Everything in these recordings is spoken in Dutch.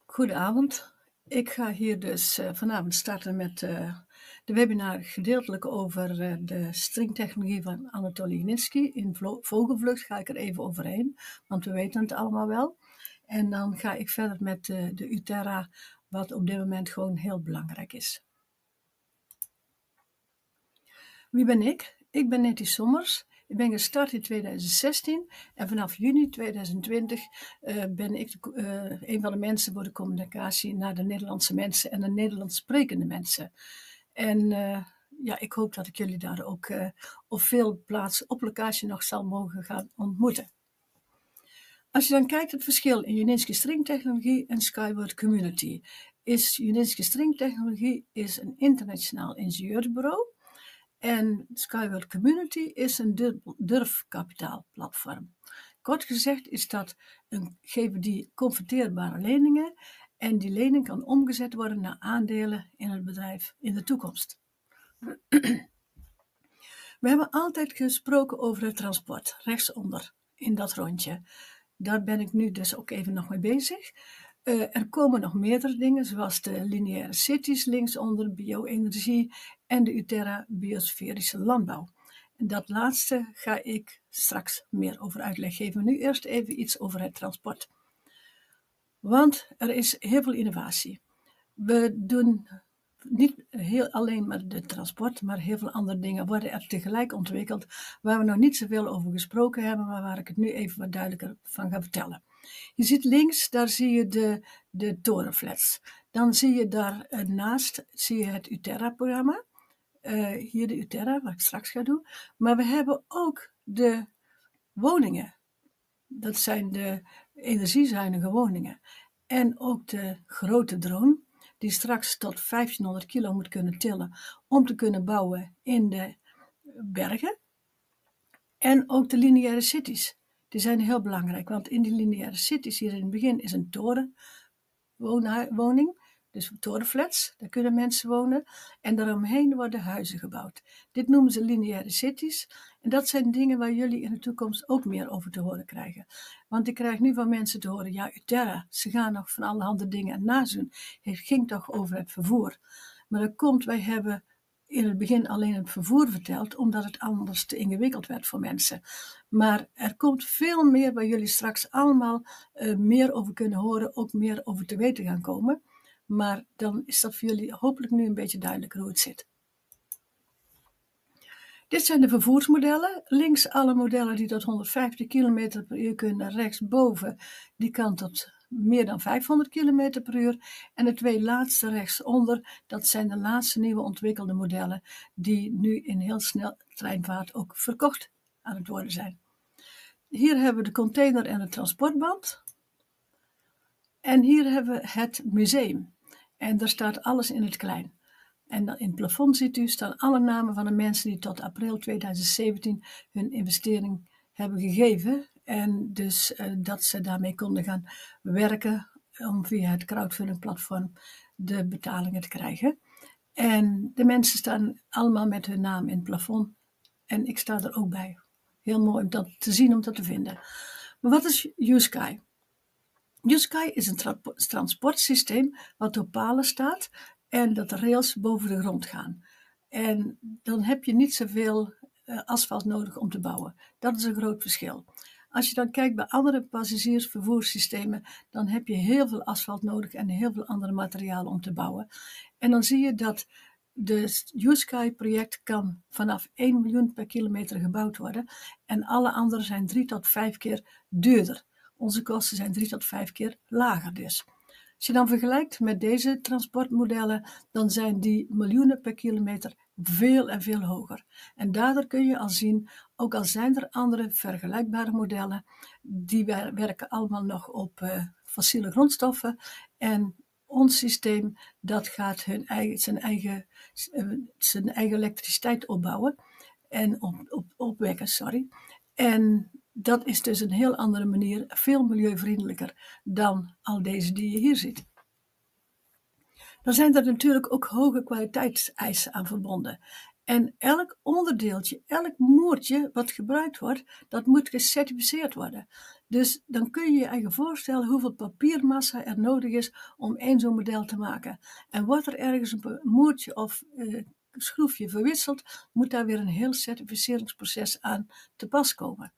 Goedenavond. Ik ga hier dus vanavond starten met de webinar gedeeltelijk over de stringtechnologie van Anatoly Yunitsky. In vogelvlucht ga ik er even overheen, want we weten het allemaal wel. En dan ga ik verder met de UTerra, wat op dit moment gewoon heel belangrijk is. Wie ben ik? Ik ben Nettie Sommers. Ik ben gestart in 2016 en vanaf juni 2020 ben ik een van de mensen voor de communicatie naar de Nederlandse mensen en de Nederlands sprekende mensen. En ik hoop dat ik jullie daar ook op veel plaatsen op locatie nog zal mogen gaan ontmoeten. Als je dan kijkt het verschil in Yunitsky stringtechnologie en Skyward Community. Yunitsky stringtechnologie is een internationaal ingenieursbureau. En Skyward Community is een durfkapitaalplatform. Kort gezegd geven die converteerbare leningen en die lening kan omgezet worden naar aandelen in het bedrijf in de toekomst. We hebben altijd gesproken over het transport, rechtsonder in dat rondje. Daar ben ik nu dus ook even nog mee bezig. Er komen nog meerdere dingen, zoals de lineaire cities linksonder, bio-energie en de UTerra biosferische landbouw. En dat laatste ga ik straks meer over uitleg geven. Nu eerst even iets over het transport. Want er is heel veel innovatie. We doen niet alleen maar de transport, maar heel veel andere dingen worden er tegelijk ontwikkeld, waar we nog niet zoveel over gesproken hebben, maar waar ik het nu even wat duidelijker van ga vertellen. Je ziet links, daar zie je de torenflats. Dan zie je daarnaast het UTerra-programma. Hier de UTerra, wat ik straks ga doen. Maar we hebben ook de woningen. Dat zijn de energiezuinige woningen. En ook de grote drone, die straks tot 1500 kilo moet kunnen tillen om te kunnen bouwen in de bergen. En ook de lineaire cities. Die zijn heel belangrijk, want in die lineaire cities hier in het begin is een torenwoning, dus torenflats, daar kunnen mensen wonen. En daaromheen worden huizen gebouwd. Dit noemen ze lineaire cities. En dat zijn dingen waar jullie in de toekomst ook meer over te horen krijgen. Want ik krijg nu van mensen te horen, ja UTerra, ze gaan nog van allerhande dingen nadoen. Het ging toch over het vervoer. Maar dat komt, wij hebben in het begin alleen het vervoer verteld, omdat het anders te ingewikkeld werd voor mensen. Maar er komt veel meer waar jullie straks allemaal meer over kunnen horen, ook meer over te weten gaan komen. Maar dan is dat voor jullie hopelijk nu een beetje duidelijker hoe het zit. Dit zijn de vervoersmodellen. Links alle modellen die tot 150 km per uur kunnen. Rechtsboven die kan tot meer dan 500 km per uur. En de twee laatste rechtsonder, dat zijn de laatste nieuwe ontwikkelde modellen die nu in heel snel treinvaart ook verkocht aan het worden zijn. Hier hebben we de container en de transportband. En hier hebben we het museum. En daar staat alles in het klein. En dan in het plafond ziet u staan alle namen van de mensen die tot april 2017 hun investering hebben gegeven. En dus dat ze daarmee konden gaan werken om via het crowdfunding platform de betalingen te krijgen. En de mensen staan allemaal met hun naam in het plafond. En ik sta er ook bij. Heel mooi om dat te zien, om dat te vinden. Maar wat is USky? USky is een transportsysteem wat op palen staat en dat de rails boven de grond gaan. En dan heb je niet zoveel asfalt nodig om te bouwen. Dat is een groot verschil. Als je dan kijkt bij andere passagiersvervoerssystemen, dan heb je heel veel asfalt nodig en heel veel andere materialen om te bouwen. En dan zie je dat de USky-project kan vanaf 1 miljoen per kilometer gebouwd worden en alle andere zijn 3 tot 5 keer duurder. Onze kosten zijn 3 tot 5 keer lager dus. Als je dan vergelijkt met deze transportmodellen, dan zijn die miljoenen per kilometer veel en veel hoger. En daardoor kun je al zien, ook al zijn er andere vergelijkbare modellen, die werken allemaal nog op fossiele grondstoffen. En ons systeem, dat gaat zijn eigen elektriciteit opbouwen en opwekken. En dat is dus een heel andere manier, veel milieuvriendelijker dan al deze die je hier ziet. Dan zijn er natuurlijk ook hoge kwaliteitseisen aan verbonden. En elk onderdeeltje, elk moertje wat gebruikt wordt, dat moet gecertificeerd worden. Dus dan kun je je eigen voorstellen hoeveel papiermassa er nodig is om één zo'n model te maken. En wordt er ergens een moertje of schroefje verwisseld, moet daar weer een heel certificeringsproces aan te pas komen.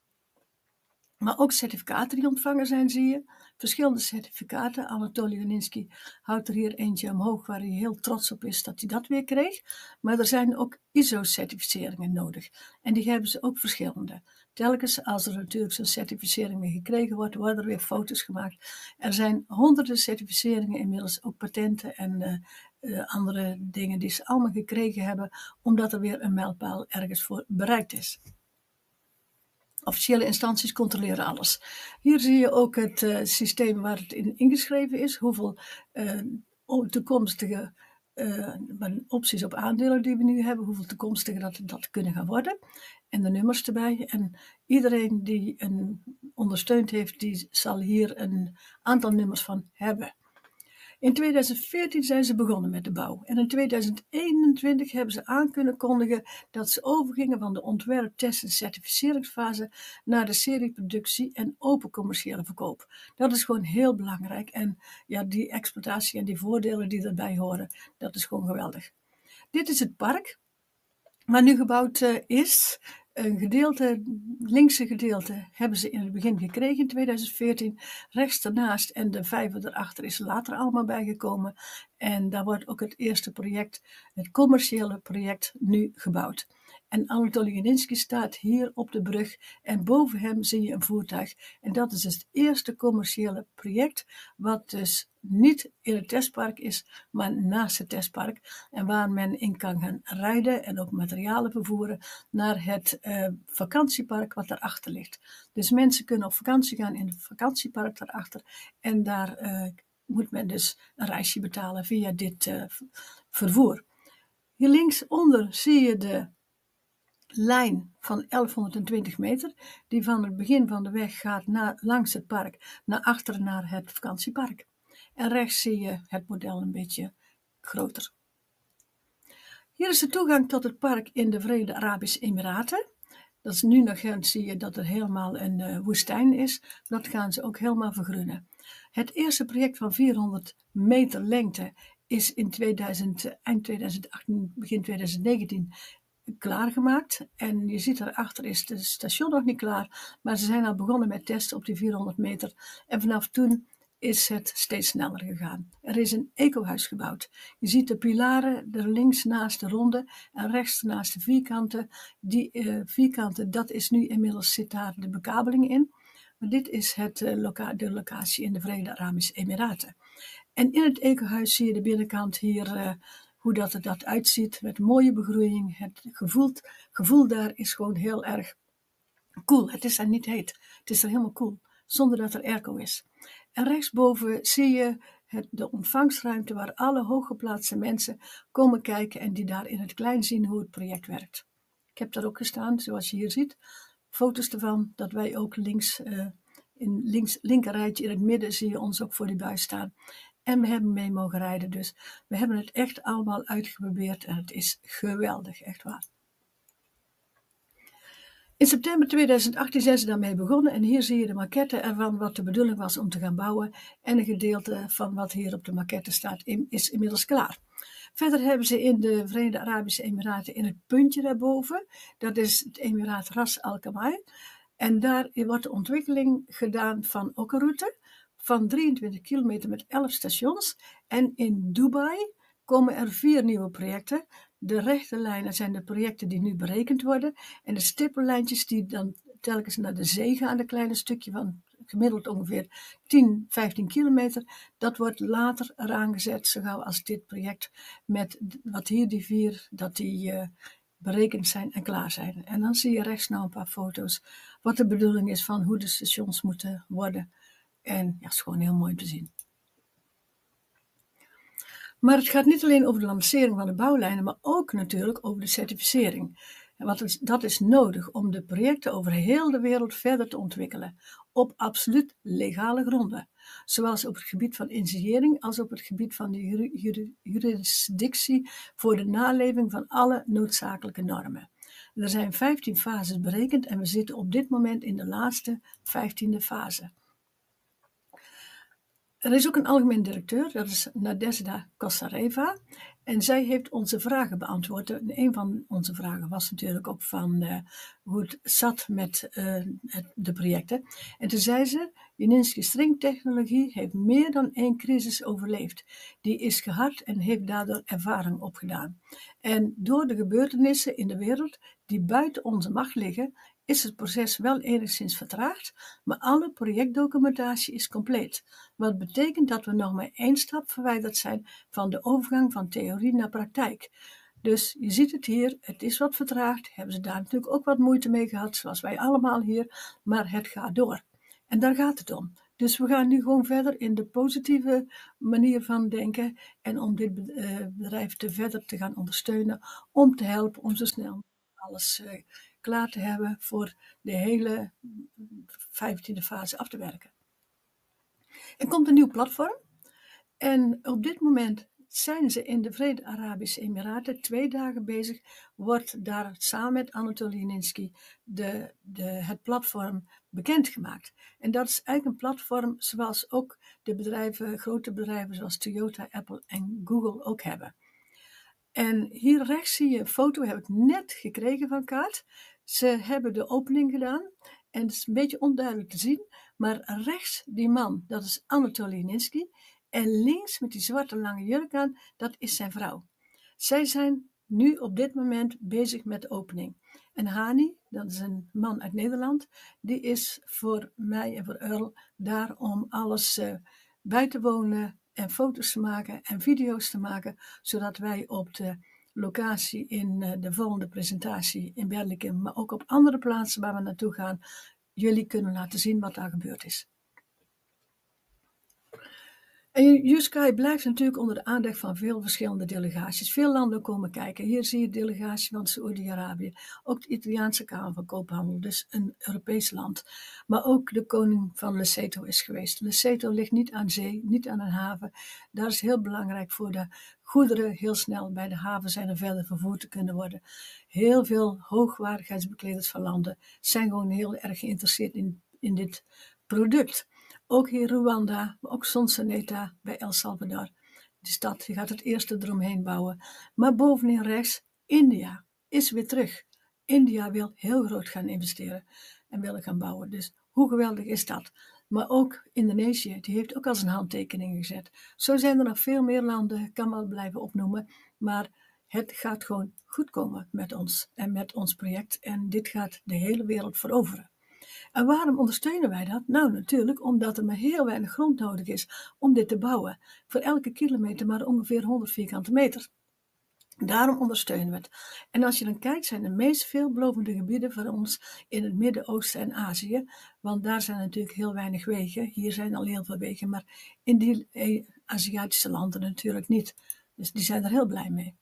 Maar ook certificaten die ontvangen zijn, zie je. Verschillende certificaten. Anatoly Janinsky houdt er hier eentje omhoog waar hij heel trots op is dat hij dat weer kreeg. Maar er zijn ook ISO-certificeringen nodig. En die hebben ze ook verschillende. Telkens als er natuurlijk zo'n certificering weer gekregen wordt, worden er weer foto's gemaakt. Er zijn honderden certificeringen inmiddels, ook patenten en andere dingen die ze allemaal gekregen hebben, omdat er weer een mijlpaal ergens voor bereikt is. Officiële instanties controleren alles. Hier zie je ook het systeem waar het in ingeschreven is. Hoeveel toekomstige opties op aandelen die we nu hebben. Hoeveel toekomstige dat kunnen gaan worden. En de nummers erbij. En iedereen die een ondersteund heeft, die zal hier een aantal nummers van hebben. In 2014 zijn ze begonnen met de bouw en in 2021 hebben ze aan kunnen kondigen dat ze overgingen van de ontwerp, test- en certificeringsfase naar de serieproductie en open commerciële verkoop. Dat is gewoon heel belangrijk en ja, die exploitatie en die voordelen die erbij horen, dat is gewoon geweldig. Dit is het park waar nu gebouwd is. Een gedeelte, linkse gedeelte, hebben ze in het begin gekregen in 2014. Rechts ernaast en de vijver erachter is later allemaal bijgekomen. En daar wordt ook het eerste project, het commerciële project, nu gebouwd. En Anatoly Janinsky staat hier op de brug en boven hem zie je een voertuig. En dat is het eerste commerciële project, wat dus niet in het testpark is, maar naast het testpark. En waar men in kan gaan rijden en ook materialen vervoeren naar het vakantiepark wat daarachter ligt. Dus mensen kunnen op vakantie gaan in het vakantiepark daarachter. En daar moet men dus een reisje betalen via dit vervoer. Hier linksonder zie je de lijn van 1120 meter, die van het begin van de weg gaat langs het park naar achteren naar het vakantiepark. En rechts zie je het model een beetje groter. Hier is de toegang tot het park in de Verenigde Arabische Emiraten. Dat is nu nog, zie je dat er helemaal een woestijn is. Dat gaan ze ook helemaal vergroenen. Het eerste project van 400 meter lengte is in eind 2018, begin 2019 klaargemaakt. En je ziet daarachter is het station nog niet klaar. Maar ze zijn al begonnen met testen op die 400 meter. En vanaf toen is het steeds sneller gegaan. Er is een ecohuis gebouwd. Je ziet de pilaren er links naast de ronde en rechts naast de vierkante. Die vierkante, dat is nu inmiddels, zit daar de bekabeling in. Maar dit is de locatie in de Verenigde Arabische Emiraten. En in het ecohuis zie je de binnenkant hier hoe dat er uitziet met mooie begroeiing. Het gevoel daar is gewoon heel erg koel. Het is daar niet heet. Het is er helemaal koel, zonder dat er airco is. En rechtsboven zie je de ontvangstruimte waar alle hooggeplaatste mensen komen kijken en die daar in het klein zien hoe het project werkt. Ik heb daar ook gestaan, zoals je hier ziet. Foto's ervan, dat wij ook linker rijtje in het midden zie je ons ook voor die buis staan. En we hebben mee mogen rijden, dus we hebben het echt allemaal uitgeprobeerd en het is geweldig, echt waar. In september 2018 zijn ze daarmee begonnen en hier zie je de maquette ervan wat de bedoeling was om te gaan bouwen en een gedeelte van wat hier op de maquette staat is inmiddels klaar. Verder hebben ze in de Verenigde Arabische Emiraten in het puntje daarboven, dat is het Emiraat Ras Al Khaimah, en daar wordt de ontwikkeling gedaan van ook een route van 23 kilometer met 11 stations en in Dubai komen er 4 nieuwe projecten. De rechte lijnen zijn de projecten die nu berekend worden en de stippellijntjes die dan telkens naar de zee gaan, een kleine stukje van gemiddeld ongeveer 10-15 kilometer, dat wordt later eraan gezet, zo gauw als dit project met wat hier die 4, dat die berekend zijn en klaar zijn. En dan zie je rechts nou een paar foto's wat de bedoeling is van hoe de stations moeten worden. En ja, het is gewoon heel mooi om te zien. Maar het gaat niet alleen over de lancering van de bouwlijnen, maar ook natuurlijk over de certificering. En dat is nodig om de projecten over heel de wereld verder te ontwikkelen, op absoluut legale gronden. Zowel op het gebied van initiëring als op het gebied van de jurisdictie voor de naleving van alle noodzakelijke normen. Er zijn 15 fases berekend en we zitten op dit moment in de laatste 15e fase. Er is ook een algemeen directeur, dat is Nadezhda Kossareva. En zij heeft onze vragen beantwoord. En een van onze vragen was natuurlijk ook van hoe het zat met de projecten. En toen zei ze, Juninsky stringtechnologie heeft meer dan 1 crisis overleefd. Die is gehard en heeft daardoor ervaring opgedaan. En door de gebeurtenissen in de wereld die buiten onze macht liggen, is het proces wel enigszins vertraagd, maar alle projectdocumentatie is compleet. Wat betekent dat we nog maar 1 stap verwijderd zijn van de overgang van theorie naar praktijk. Dus je ziet het hier, het is wat vertraagd, hebben ze daar natuurlijk ook wat moeite mee gehad, zoals wij allemaal hier, maar het gaat door. En daar gaat het om. Dus we gaan nu gewoon verder in de positieve manier van denken en om dit bedrijf verder te gaan ondersteunen, om te helpen om zo snel alles klaar te hebben voor de hele 15e fase af te werken. Er komt een nieuw platform en op dit moment zijn ze in de Verenigde Arabische Emiraten 2 dagen bezig, wordt daar samen met Anatoly Juninsky het platform bekendgemaakt. En dat is eigenlijk een platform zoals ook de bedrijven, grote bedrijven zoals Toyota, Apple en Google ook hebben. En hier rechts zie je een foto, heb ik net gekregen van Kaat. Ze hebben de opening gedaan en het is een beetje onduidelijk te zien, maar rechts die man, dat is Anatoly Juninsky en links met die zwarte lange jurk aan, dat is zijn vrouw. Zij zijn nu op dit moment bezig met de opening. En Hani, dat is een man uit Nederland, die is voor mij en voor Earl daar om alles bij te wonen en foto's te maken en video's te maken, zodat wij op de locatie in de volgende presentatie in Berlikum, maar ook op andere plaatsen waar we naartoe gaan, jullie kunnen laten zien wat daar gebeurd is. En U-Sky blijft natuurlijk onder de aandacht van veel verschillende delegaties. Veel landen komen kijken. Hier zie je de delegatie van Saoedi-Arabië. Ook de Italiaanse Kamer van Koophandel, dus een Europees land. Maar ook de koning van Lesotho is geweest. Lesotho ligt niet aan zee, niet aan een haven. Daar is heel belangrijk voor de goederen heel snel bij de haven zijn en verder vervoerd te kunnen worden. Heel veel hoogwaardigheidsbekleders van landen zijn gewoon heel erg geïnteresseerd in dit product. Ook hier Rwanda, maar ook Sonsoneta bij El Salvador. Die stad die gaat het eerste eromheen bouwen. Maar bovenin rechts, India is weer terug. India wil heel groot gaan investeren en willen gaan bouwen. Dus hoe geweldig is dat? Maar ook Indonesië, die heeft ook al zijn handtekeningen gezet. Zo zijn er nog veel meer landen, ik kan wel blijven opnoemen. Maar het gaat gewoon goed komen met ons en met ons project. En dit gaat de hele wereld veroveren. En waarom ondersteunen wij dat? Nou, natuurlijk omdat er maar heel weinig grond nodig is om dit te bouwen. Voor elke kilometer maar ongeveer 100 vierkante meter. Daarom ondersteunen we het. En als je dan kijkt, zijn de meest veelbelovende gebieden voor ons in het Midden-Oosten en Azië. Want daar zijn natuurlijk heel weinig wegen. Hier zijn al heel veel wegen, maar in die Aziatische landen natuurlijk niet. Dus die zijn er heel blij mee.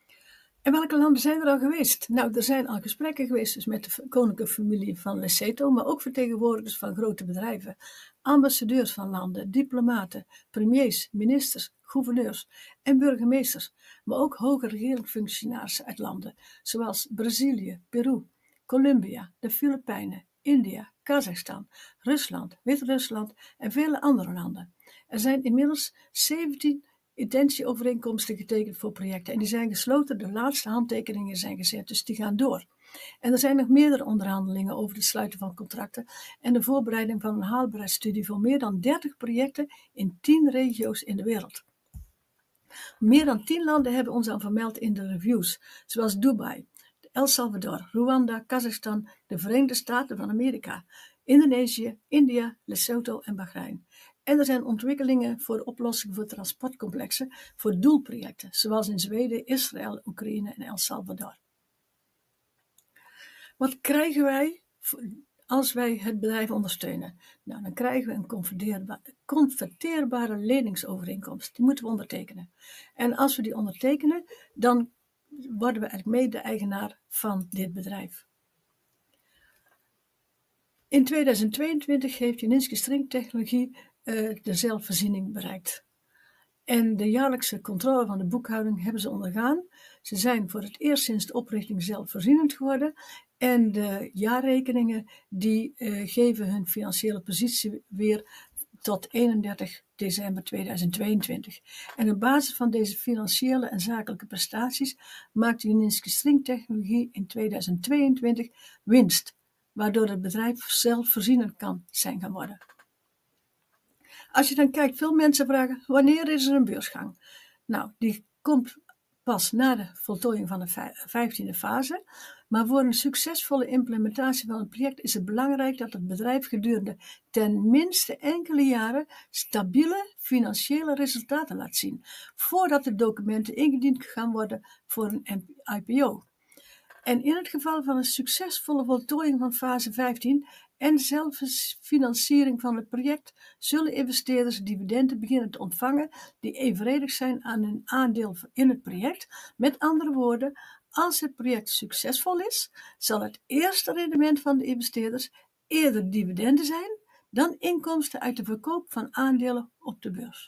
En welke landen zijn er al geweest? Nou, er zijn al gesprekken geweest dus met de koninklijke familie van Lesotho, maar ook vertegenwoordigers van grote bedrijven, ambassadeurs van landen, diplomaten, premiers, ministers, gouverneurs en burgemeesters, maar ook hoge regeringsfunctionarissen uit landen, zoals Brazilië, Peru, Colombia, de Filipijnen, India, Kazachstan, Rusland, Wit-Rusland en vele andere landen. Er zijn inmiddels 17 intentieovereenkomsten getekend voor projecten en die zijn gesloten, de laatste handtekeningen zijn gezet, dus die gaan door. En er zijn nog meerdere onderhandelingen over het sluiten van contracten en de voorbereiding van een haalbaarheidsstudie voor meer dan 30 projecten in 10 regio's in de wereld. Meer dan 10 landen hebben ons al vermeld in de reviews, zoals Dubai, El Salvador, Rwanda, Kazachstan, de Verenigde Staten van Amerika, Indonesië, India, Lesotho en Bahrein. En er zijn ontwikkelingen voor oplossingen voor transportcomplexen voor doelprojecten, zoals in Zweden, Israël, Oekraïne en El Salvador. Wat krijgen wij als wij het bedrijf ondersteunen? Nou, dan krijgen we een converteerbare leningsovereenkomst. Die moeten we ondertekenen. En als we die ondertekenen, dan worden we eigenlijk mede-eigenaar van dit bedrijf. In 2022 heeft Juninsky stringtechnologie de zelfvoorziening bereikt. En de jaarlijkse controle van de boekhouding hebben ze ondergaan. Ze zijn voor het eerst sinds de oprichting zelfvoorzienend geworden. En de jaarrekeningen die geven hun financiële positie weer tot 31 december 2022. En op basis van deze financiële en zakelijke prestaties maakt Juninski Stringtechnologie in 2022 winst, waardoor het bedrijf zelfvoorzienend kan zijn gaan worden. Als je dan kijkt, veel mensen vragen, wanneer is er een beursgang? Nou, die komt pas na de voltooiing van de 15e fase. Maar voor een succesvolle implementatie van het project is het belangrijk dat het bedrijf gedurende ten minste enkele jaren stabiele financiële resultaten laat zien, voordat de documenten ingediend gaan worden voor een IPO. En in het geval van een succesvolle voltooiing van fase 15 en zelffinanciering van het project zullen investeerders dividenden beginnen te ontvangen die evenredig zijn aan hun aandeel in het project. Met andere woorden, als het project succesvol is, zal het eerste rendement van de investeerders eerder dividenden zijn dan inkomsten uit de verkoop van aandelen op de beurs.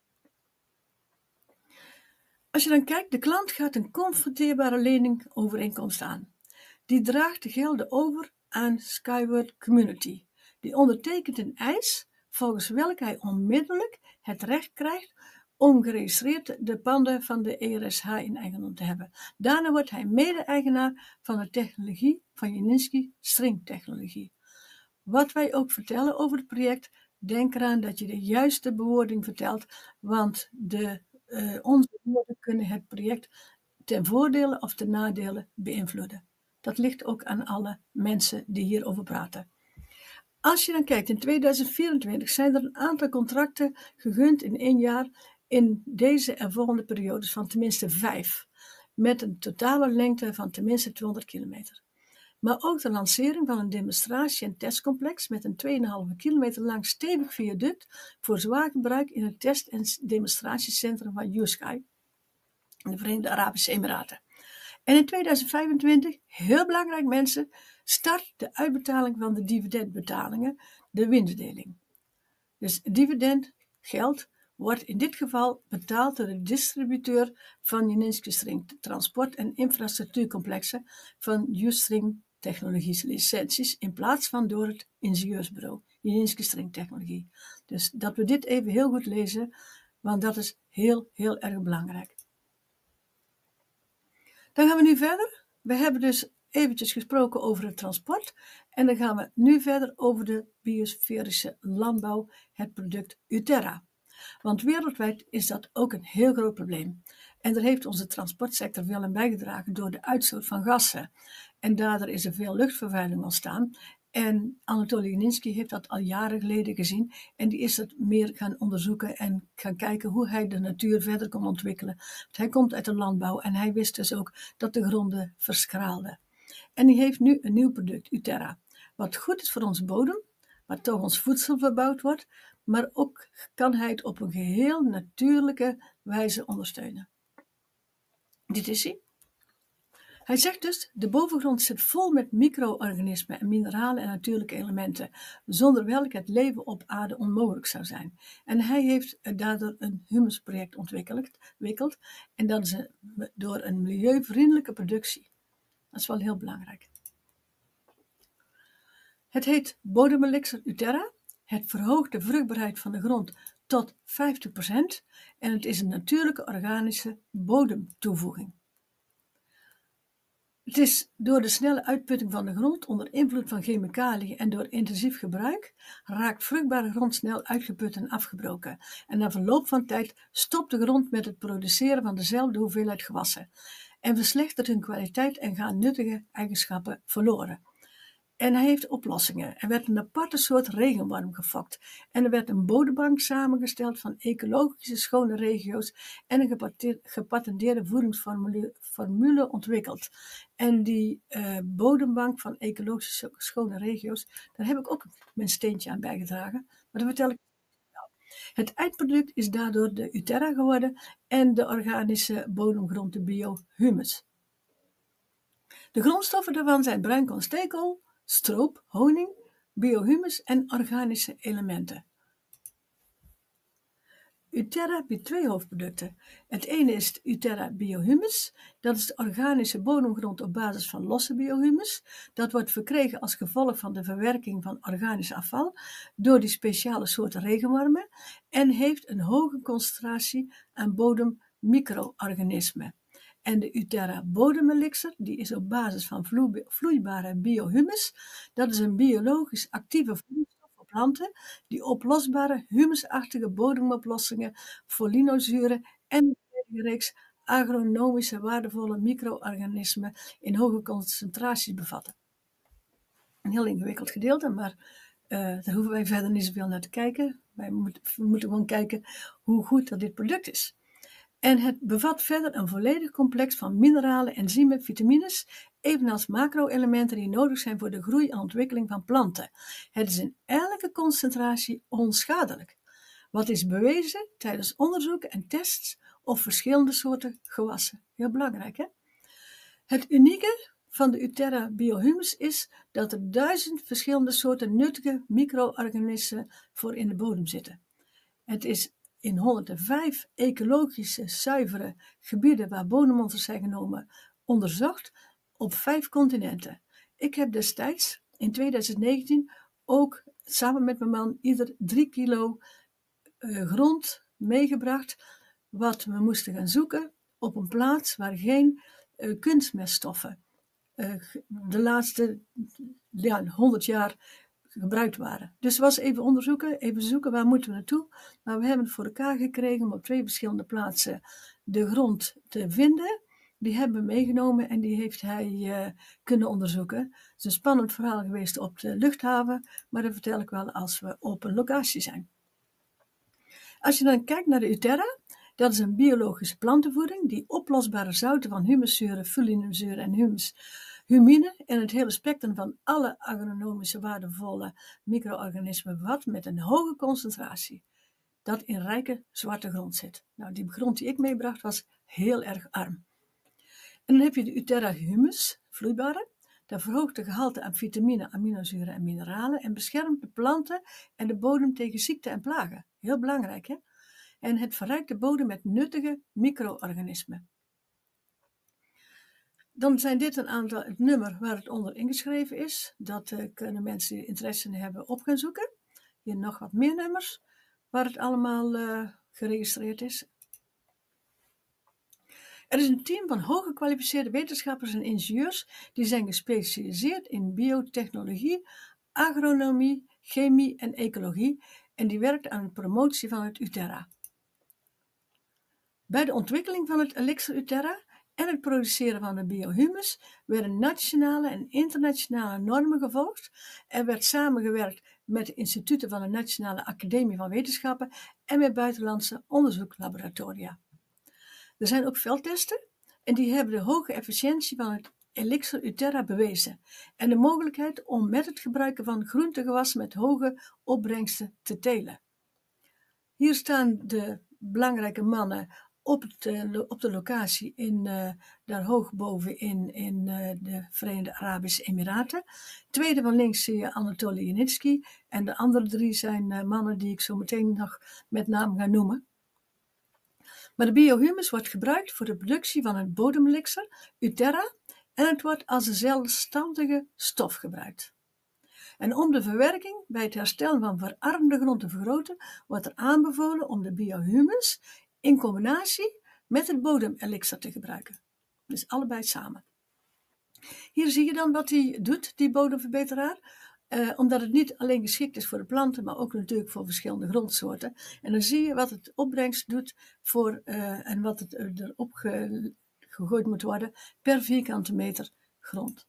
Als je dan kijkt, de klant gaat een converteerbare leningovereenkomst aan. Die draagt de gelden over aan Skyward Community. Die ondertekent een eis volgens welke hij onmiddellijk het recht krijgt om geregistreerd de panden van de ERSH in eigendom te hebben. Daarna wordt hij mede-eigenaar van de technologie van Juninski Stringtechnologie. Wat wij ook vertellen over het project, denk eraan dat je de juiste bewoording vertelt, want onze woorden kunnen het project ten voordele of ten nadele beïnvloeden. Dat ligt ook aan alle mensen die hierover praten. Als je dan kijkt, in 2024 zijn er een aantal contracten gegund in 1 jaar in deze en volgende periodes van tenminste 5, met een totale lengte van tenminste 200 kilometer. Maar ook de lancering van een demonstratie- en testcomplex met een 2,5 kilometer lang stevig viaduct voor zwaar gebruik in het test- en demonstratiecentrum van USky in de Verenigde Arabische Emiraten. En in 2025, heel belangrijk mensen, start de uitbetaling van de dividendbetalingen, de winstdeling. Dus dividendgeld wordt in dit geval betaald door de distributeur van Juninski String transport- en infrastructuurcomplexen vanUstring Technologische licenties in plaats van door het ingenieursbureau Juninski String Technologie. Dus dat we dit even heel goed lezen, want dat is heel, heel erg belangrijk. Dan gaan we nu verder. We hebben dus eventjes gesproken over het transport en dan gaan we nu verder over de biosferische landbouw, het product Uterra. Want wereldwijd is dat ook een heel groot probleem. En daar heeft onze transportsector veel aan bijgedragen door de uitstoot van gassen. En daardoor is er veel luchtvervuiling ontstaan. En Anatoly Juninski heeft dat al jaren geleden gezien. En die is het meer gaan onderzoeken en gaan kijken hoe hij de natuur verder kon ontwikkelen. Want hij komt uit de landbouw en hij wist dus ook dat de gronden verschraalden. En die heeft nu een nieuw product, Uterra. Wat goed is voor onze bodem, waar toch ons voedsel verbouwd wordt, maar ook kan hij het op een geheel natuurlijke wijze ondersteunen. Dit is hij. Hij zegt dus, de bovengrond zit vol met micro-organismen en mineralen en natuurlijke elementen, zonder welke het leven op aarde onmogelijk zou zijn. En hij heeft daardoor een humusproject ontwikkeld en dat is door een milieuvriendelijke productie. Dat is wel heel belangrijk. Het heet Bodemelixer Uterra. Het verhoogt de vruchtbaarheid van de grond tot 50% en het is een natuurlijke organische bodemtoevoeging. Het is door de snelle uitputting van de grond onder invloed van chemicaliën en door intensief gebruik raakt vruchtbare grond snel uitgeput en afgebroken. En na verloop van tijd stopt de grond met het produceren van dezelfde hoeveelheid gewassen en verslechtert hun kwaliteit en gaan nuttige eigenschappen verloren. En hij heeft oplossingen. Er werd een aparte soort regenworm gefokt. En er werd een bodembank samengesteld van ecologische schone regio's en een gepatenteerde voedingsformule ontwikkeld. En die bodembank van ecologische schone regio's, daar heb ik ook mijn steentje aan bijgedragen. Maar dat vertel ik. Het eindproduct is daardoor de Uterra geworden en de organische bodemgrond, de biohumus. De grondstoffen daarvan zijn bruinkool, steenkool, stroop, honing, biohumus en organische elementen. Uterra biedt 2 hoofdproducten. Het ene is het Uterra Biohumus. Dat is de organische bodemgrond op basis van losse biohumus. Dat wordt verkregen als gevolg van de verwerking van organisch afval door die speciale soorten regenwormen en heeft een hoge concentratie aan bodemmicro-organismen. En de Uterra bodemelixer, die is op basis van vloeibare biohumus. Dat is een biologisch actieve voedingsstof voor planten die oplosbare humusachtige bodemoplossingen voor linozuren en een reeks agronomische waardevolle micro-organismen in hoge concentraties bevatten. Een heel ingewikkeld gedeelte, maar daar hoeven wij verder niet zoveel naar te kijken. Wij moeten gewoon kijken hoe goed dat dit product is. En het bevat verder een volledig complex van mineralen, enzymen, vitamines, evenals macro-elementen die nodig zijn voor de groei en ontwikkeling van planten. Het is in elke concentratie onschadelijk. Wat is bewezen tijdens onderzoeken en tests op verschillende soorten gewassen. Heel belangrijk, hè? Het unieke van de Uterra Biohumus is dat er 1000 verschillende soorten nuttige micro-organismen voor in de bodem zitten. Het is in 105 ecologische, zuivere gebieden waar bodemmonsters zijn genomen, onderzocht op 5 continenten. Ik heb destijds in 2019 ook samen met mijn man ieder 3 kilo grond meegebracht, wat we moesten gaan zoeken op een plaats waar geen kunstmeststoffen de laatste 100 jaar gebruikt waren. Dus het was even zoeken waar moeten we naartoe. Maar we hebben het voor elkaar gekregen om op 2 verschillende plaatsen de grond te vinden. Die hebben we meegenomen en die heeft hij kunnen onderzoeken. Het is een spannend verhaal geweest op de luchthaven, maar dat vertel ik wel als we op een locatie zijn. Als je dan kijkt naar de Uterra, dat is een biologische plantenvoeding die oplosbare zouten van humuszuren, fulinumzuren en humine en het hele spectrum van alle agronomische waardevolle micro-organismen bevat met een hoge concentratie dat in rijke zwarte grond zit. Nou, die grond die ik meebracht was heel erg arm. En dan heb je de Uterra humus, vloeibare. Dat verhoogt de gehalte aan vitamine, aminozuren en mineralen en beschermt de planten en de bodem tegen ziekte en plagen. Heel belangrijk, hè? En het verrijkt de bodem met nuttige micro-organismen. Dan zijn dit een aantal, het nummer waar het onder ingeschreven is. Dat kunnen mensen die interesse hebben op gaan zoeken. Hier nog wat meer nummers waar het allemaal geregistreerd is. Er is een team van hoog gekwalificeerde wetenschappers en ingenieurs die zijn gespecialiseerd in biotechnologie, agronomie, chemie en ecologie en die werkt aan de promotie van het Uterra. Bij de ontwikkeling van het elixir Uterra en het produceren van de biohumus werden nationale en internationale normen gevolgd. Er werd samengewerkt met de instituten van de Nationale Academie van Wetenschappen en met buitenlandse onderzoekslaboratoria. Er zijn ook veldtesten en die hebben de hoge efficiëntie van het elixir Uterra bewezen en de mogelijkheid om met het gebruiken van groentegewassen met hoge opbrengsten te telen. Hier staan de belangrijke mannen op de locatie daar hoog boven in de Verenigde Arabische Emiraten. Tweede van links zie je Anatoly Yanitsky en de andere 3 zijn mannen die ik zo meteen nog met naam ga noemen. Maar de biohumus wordt gebruikt voor de productie van het bodemelixer Uterra en het wordt als een zelfstandige stof gebruikt. En om de verwerking bij het herstellen van verarmde grond te vergroten, wordt er aanbevolen om de biohumus in combinatie met het bodemelixer te gebruiken. Dus allebei samen. Hier zie je dan wat hij doet, die bodemverbeteraar. Omdat het niet alleen geschikt is voor de planten, maar ook natuurlijk voor verschillende grondsoorten. En dan zie je wat het opbrengst doet en wat het erop gegooid moet worden per vierkante meter grond.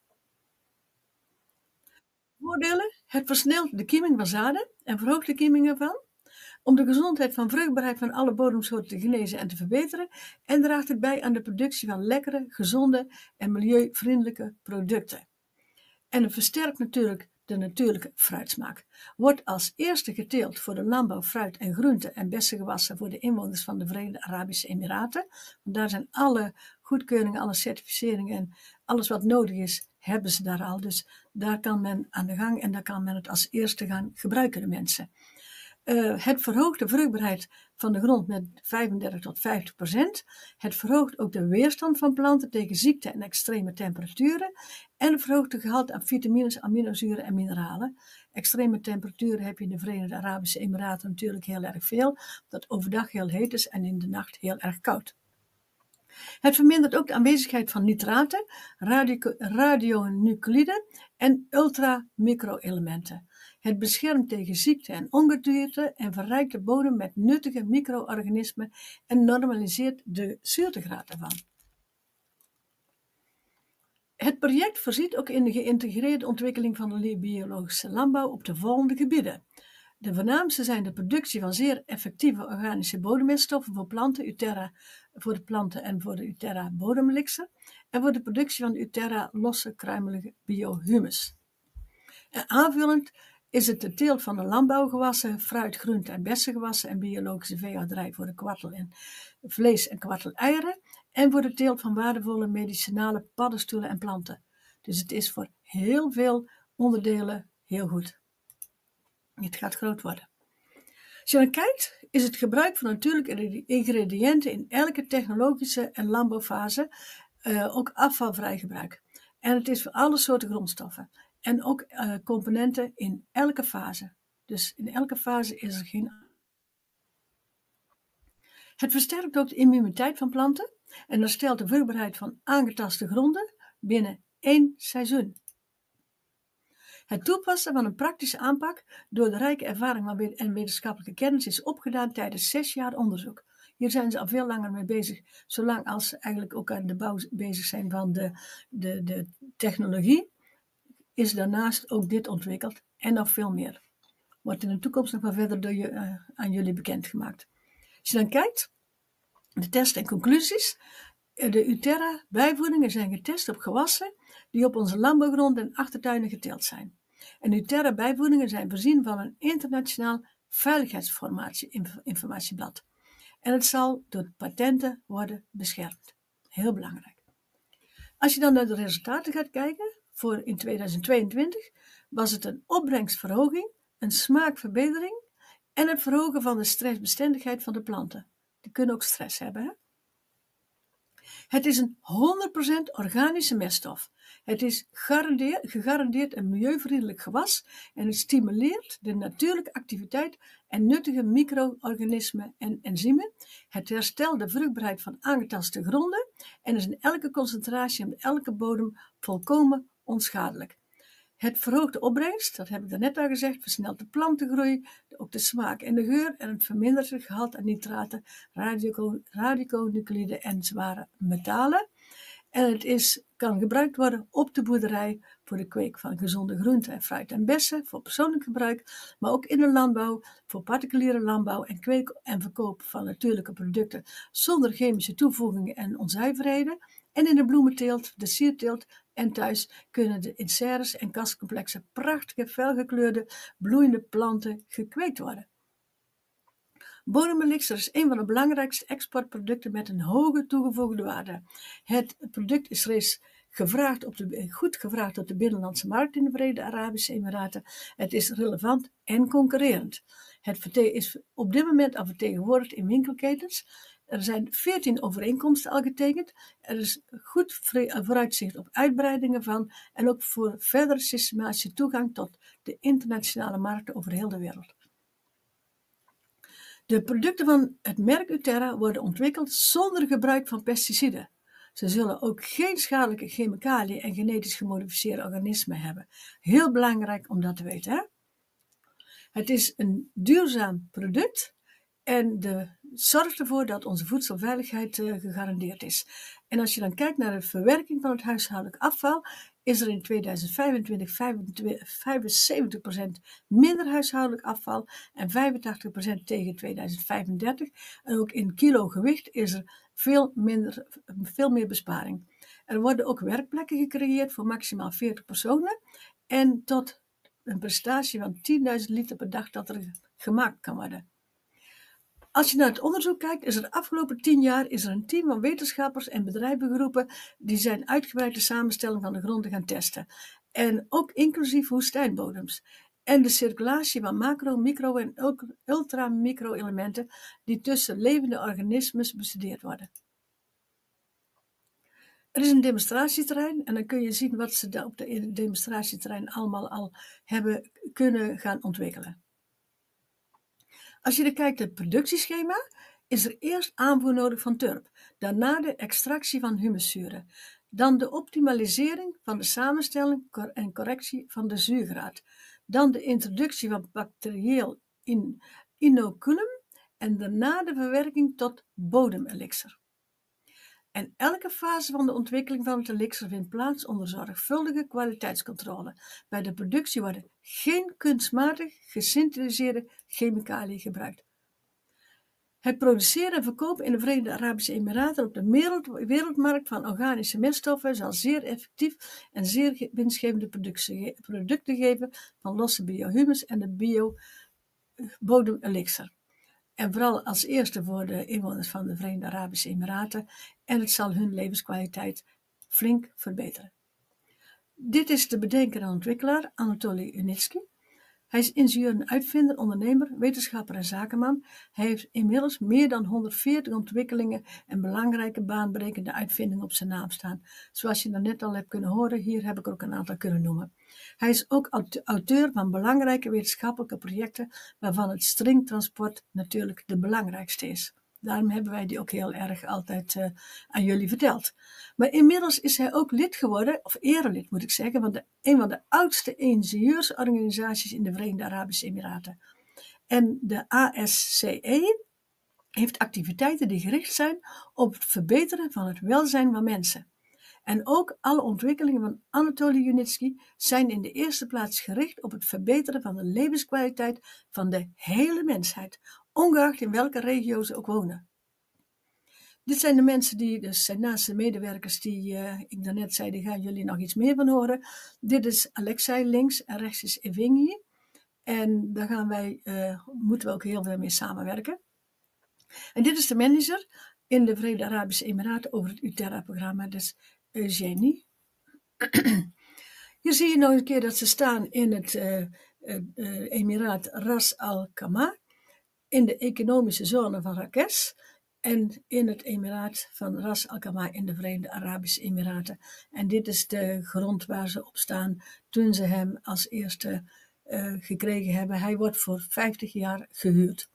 Voordelen: het versnelt de kieming van zaden en verhoogt de kieming ervan. Om de gezondheid van vruchtbaarheid van alle bodemsoorten te genezen en te verbeteren en draagt het bij aan de productie van lekkere, gezonde en milieuvriendelijke producten. En het versterkt natuurlijk de natuurlijke fruitsmaak. Wordt als eerste geteeld voor de landbouw, fruit en groente en bessengewassen voor de inwoners van de Verenigde Arabische Emiraten. Want daar zijn alle goedkeuringen, alle certificeringen en alles wat nodig is, hebben ze daar al. Dus daar kan men aan de gang en daar kan men het als eerste gaan gebruiken, de mensen. Het verhoogt de vruchtbaarheid van de grond met 35 tot 50%. Het verhoogt ook de weerstand van planten tegen ziekte en extreme temperaturen. En het verhoogt het gehalte aan vitamines, aminozuren en mineralen. Extreme temperaturen heb je in de Verenigde Arabische Emiraten natuurlijk heel erg veel. Dat overdag heel heet is en in de nacht heel erg koud. Het vermindert ook de aanwezigheid van nitraten, radionucliden en ultramicroelementen. Het beschermt tegen ziekte en ongedierte en verrijkt de bodem met nuttige micro-organismen en normaliseert de zuurtegraad ervan. Het project voorziet ook in de geïntegreerde ontwikkeling van de biologische landbouw op de volgende gebieden. De voornaamste zijn de productie van zeer effectieve organische bodemmeststoffen voor planten, Uterra voor de planten en voor de Uterra bodemlixer, en voor de productie van de Uterra losse kruimelige biohumus. En aanvullend is het de teelt van de landbouwgewassen, fruit, groente en bessengewassen en biologische veehouderij voor de kwartel en vlees- en kwartel-eieren en voor de teelt van waardevolle medicinale paddenstoelen en planten. Dus het is voor heel veel onderdelen heel goed. Het gaat groot worden. Als je dan kijkt, is het gebruik van natuurlijke ingrediënten in elke technologische en landbouwfase ook afvalvrij gebruik. En het is voor alle soorten grondstoffen. En ook componenten in elke fase. Dus in elke fase is er geen. Het versterkt ook de immuniteit van planten en herstelt de vruchtbaarheid van aangetaste gronden binnen 1 seizoen. Het toepassen van een praktische aanpak door de rijke ervaring en wetenschappelijke kennis is opgedaan tijdens 6 jaar onderzoek. Hier zijn ze al veel langer mee bezig, zolang als ze eigenlijk ook aan de bouw bezig zijn van de technologie, is daarnaast ook dit ontwikkeld en nog veel meer. Wordt in de toekomst nog wel verder aan jullie bekendgemaakt. Als je dan kijkt, de testen en conclusies. De Uterra bijvoedingen zijn getest op gewassen die op onze landbouwgronden en achtertuinen geteeld zijn. En Uterra bijvoedingen zijn voorzien van een internationaal veiligheidsinformatieblad. En het zal door patenten worden beschermd. Heel belangrijk. Als je dan naar de resultaten gaat kijken, voor in 2022 was het een opbrengstverhoging, een smaakverbetering en het verhogen van de stressbestendigheid van de planten. Die kunnen ook stress hebben, hè? Het is een 100% organische meststof. Het is gegarandeerd een milieuvriendelijk gewas en het stimuleert de natuurlijke activiteit en nuttige micro-organismen en enzymen. Het herstelt de vruchtbaarheid van aangetaste gronden en is in elke concentratie en elke bodem volkomen onschadelijk. Het verhoogt de opbrengst, dat heb ik daarnet al gezegd, versnelt de plantengroei, ook de smaak en de geur en het vermindert het gehalte aan nitraten, radiconucliden en zware metalen. En het kan gebruikt worden op de boerderij voor de kweek van gezonde groenten en fruit en bessen, voor persoonlijk gebruik, maar ook in de landbouw, voor particuliere landbouw en kweek en verkoop van natuurlijke producten zonder chemische toevoegingen en onzuiverheden. En in de bloementeelt, de sierteelt en thuis kunnen de in serres en kastcomplexen prachtige felgekleurde bloeiende planten gekweekt worden. Bodemlixer is een van de belangrijkste exportproducten met een hoge toegevoegde waarde. Het product is reeds goed gevraagd op de binnenlandse markt in de Verenigde Arabische Emiraten. Het is relevant en concurrerend. Het is op dit moment al vertegenwoordigd in winkelketens. Er zijn 14 overeenkomsten al getekend. Er is goed vooruitzicht op uitbreidingen van en ook voor verdere systematische toegang tot de internationale markten over heel de wereld. De producten van het merk Uterra worden ontwikkeld zonder gebruik van pesticiden. Ze zullen ook geen schadelijke chemicaliën en genetisch gemodificeerde organismen hebben. Heel belangrijk om dat te weten, hè? Het is een duurzaam product en zorgt ervoor dat onze voedselveiligheid gegarandeerd is. En als je dan kijkt naar de verwerking van het huishoudelijk afval, is er in 2025 75% minder huishoudelijk afval en 85% tegen 2035. En ook in kilo gewicht is er veel meer besparing. Er worden ook werkplekken gecreëerd voor maximaal 40 personen en tot een prestatie van 10.000 liter per dag dat er gemaakt kan worden. Als je naar het onderzoek kijkt, is er de afgelopen 10 jaar een team van wetenschappers en bedrijven geroepen die zijn uitgebreide samenstelling van de gronden gaan testen. En ook inclusief woestijnbodems. en de circulatie van macro-, micro- en ultra-micro-elementen die tussen levende organismen bestudeerd worden. Er is een demonstratieterrein en dan kun je zien wat ze op het demonstratieterrein allemaal al hebben kunnen gaan ontwikkelen. Als je dan kijkt naar het productieschema, is er eerst aanvoer nodig van turp, daarna de extractie van humuszuren, dan de optimalisering van de samenstelling en correctie van de zuurgraad, dan de introductie van bacterieel inoculum en daarna de verwerking tot bodemelixer. En elke fase van de ontwikkeling van het elixir vindt plaats onder zorgvuldige kwaliteitscontrole. Bij de productie worden geen kunstmatig gesynthetiseerde chemicaliën gebruikt. Het produceren en verkopen in de Verenigde Arabische Emiraten op de wereldmarkt van organische meststoffen zal zeer effectief en zeer winstgevende producten geven van losse biohumus en de bodemelixir. En vooral als eerste voor de inwoners van de Verenigde Arabische Emiraten. En het zal hun levenskwaliteit flink verbeteren. Dit is de bedenker en ontwikkelaar Anatoly Unitsky. Hij is ingenieur en uitvinder, ondernemer, wetenschapper en zakenman. Hij heeft inmiddels meer dan 140 ontwikkelingen en belangrijke baanbrekende uitvindingen op zijn naam staan. Zoals je net al hebt kunnen horen, hier heb ik er ook een aantal kunnen noemen. Hij is ook auteur van belangrijke wetenschappelijke projecten, waarvan het stringtransport natuurlijk de belangrijkste is. Daarom hebben wij die ook heel erg altijd aan jullie verteld. Maar inmiddels is hij ook lid geworden, of erelid moet ik zeggen, van een van de oudste ingenieursorganisaties in de Verenigde Arabische Emiraten. En de ASCE heeft activiteiten die gericht zijn op het verbeteren van het welzijn van mensen. En ook alle ontwikkelingen van Anatoly Unitsky zijn in de eerste plaats gericht op het verbeteren van de levenskwaliteit van de hele mensheid, ongeacht in welke regio ze ook wonen. Dit zijn de mensen die, dus zijn naast de medewerkers die ik daarnet zei, daar gaan jullie nog iets meer van horen. Dit is Alexei links en rechts is Evgeny. En daar moeten we ook heel veel mee samenwerken. En dit is de manager in de Verenigde Arabische Emiraten over het UTerra-programma, dus Eugenie. Hier zie je nog een keer dat ze staan in het Emiraat Ras Al Khaimah, in de economische zone van Rakesh en in het Emiraat van Ras Al Khaimah in de Verenigde Arabische Emiraten. En dit is de grond waar ze op staan toen ze hem als eerste gekregen hebben. Hij wordt voor 50 jaar gehuurd.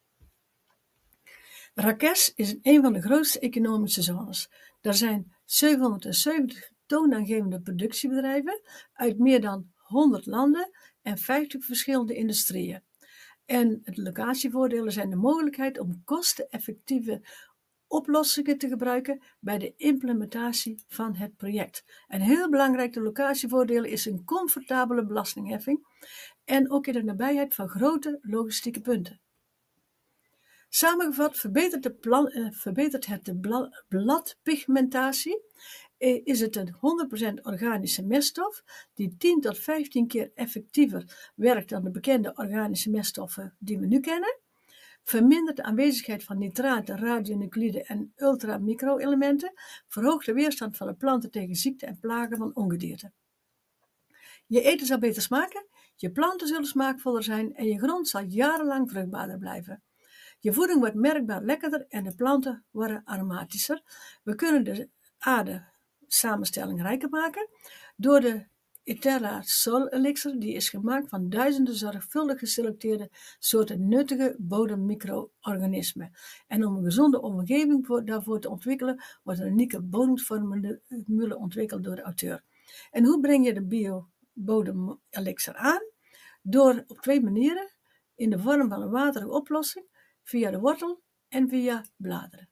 Rakesh is een van de grootste economische zones. Daar zijn 770 toonaangevende productiebedrijven uit meer dan 100 landen en 50 verschillende industrieën. En het locatievoordelen zijn de mogelijkheid om kosteneffectieve oplossingen te gebruiken bij de implementatie van het project. En heel belangrijk, de locatievoordelen is een comfortabele belastingheffing en ook in de nabijheid van grote logistieke punten. Samengevat verbetert het de bladpigmentatie. Is het een 100% organische meststof die 10 tot 15 keer effectiever werkt dan de bekende organische meststoffen die we nu kennen. Vermindert de aanwezigheid van nitraten, radionucliden en ultramicroelementen. Verhoogt de weerstand van de planten tegen ziekte en plagen van ongedierte. Je eten zal beter smaken, je planten zullen smaakvoller zijn en je grond zal jarenlang vruchtbaarder blijven. Je voeding wordt merkbaar lekkerder en de planten worden aromatischer. We kunnen de aarde samenstelling rijker maken door de UTerra Sol Elixir, die is gemaakt van duizenden zorgvuldig geselecteerde soorten nuttige bodemmicro-organismen. En om een gezonde omgeving daarvoor te ontwikkelen, wordt een unieke bodemformule ontwikkeld door de auteur. En hoe breng je de bodemelixir aan? Door op 2 manieren, in de vorm van een waterige oplossing, via de wortel en via bladeren.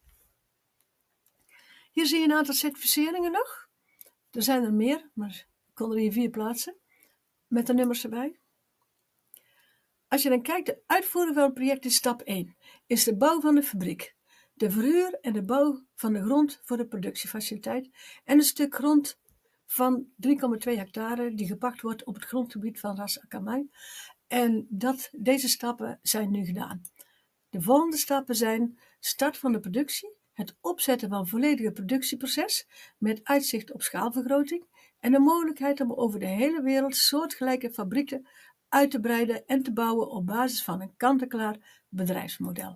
Hier zie je een aantal certificeringen nog. Er zijn er meer, maar ik kon er hier 4 plaatsen. Met de nummers erbij. Als je dan kijkt, de uitvoering van het project is stap 1. Is de bouw van de fabriek. De verhuur en de bouw van de grond voor de productiefaciliteit. En een stuk grond van 3,2 hectare die gepakt wordt op het grondgebied van Ras Al Khaimah. En deze stappen zijn nu gedaan. De volgende stappen zijn start van de productie, het opzetten van een volledige productieproces met uitzicht op schaalvergroting en de mogelijkheid om over de hele wereld soortgelijke fabrieken uit te breiden en te bouwen op basis van een kant-en-klaar bedrijfsmodel.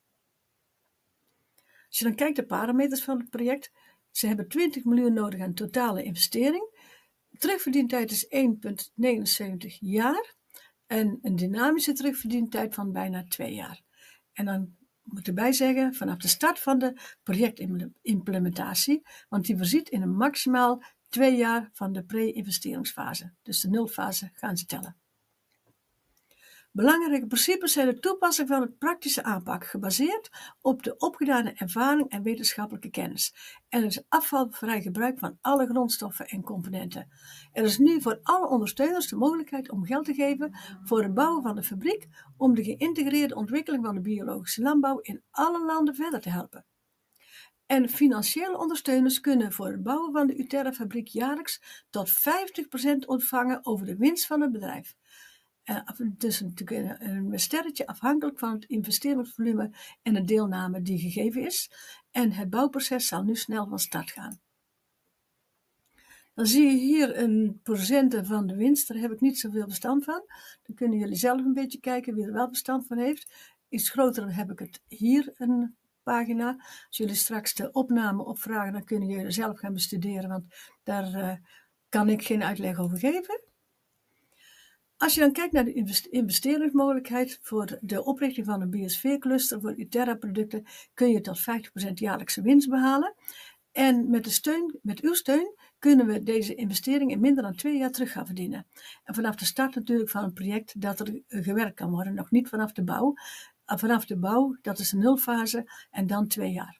Als je dan kijkt de parameters van het project, ze hebben 20 miljoen nodig aan totale investering. Terugverdientijd is 1,79 jaar en een dynamische terugverdientijd van bijna 2 jaar. En dan moet ik erbij zeggen, vanaf de start van de projectimplementatie, want die voorziet in een maximaal 2 jaar van de pre-investeringsfase. Dus de nulfase gaan ze tellen. Belangrijke principes zijn de toepassing van het praktische aanpak, gebaseerd op de opgedane ervaring en wetenschappelijke kennis. En het is afvalvrij gebruik van alle grondstoffen en componenten. Er is nu voor alle ondersteuners de mogelijkheid om geld te geven voor het bouwen van de fabriek om de geïntegreerde ontwikkeling van de biologische landbouw in alle landen verder te helpen. En financiële ondersteuners kunnen voor het bouwen van de Uterra-fabriek jaarlijks tot 50% ontvangen over de winst van het bedrijf. Dus natuurlijk een sterretje afhankelijk van het investeringsvolume en de deelname die gegeven is. En het bouwproces zal nu snel van start gaan. Dan zie je hier een procenten van de winst. Daar heb ik niet zoveel verstand van. Dan kunnen jullie zelf een beetje kijken wie er wel verstand van heeft. Iets groter heb ik het hier een pagina. Als jullie straks de opname opvragen, dan kunnen jullie zelf gaan bestuderen, want daar kan ik geen uitleg over geven. Als je dan kijkt naar de investeringsmogelijkheid voor de oprichting van een BSV-cluster voor Uterra-producten, kun je tot 50% jaarlijkse winst behalen. En met uw steun kunnen we deze investering in minder dan 2 jaar terug gaan verdienen. En vanaf de start natuurlijk van een project dat er gewerkt kan worden, nog niet vanaf de bouw. Vanaf de bouw, dat is de nulfase en dan 2 jaar.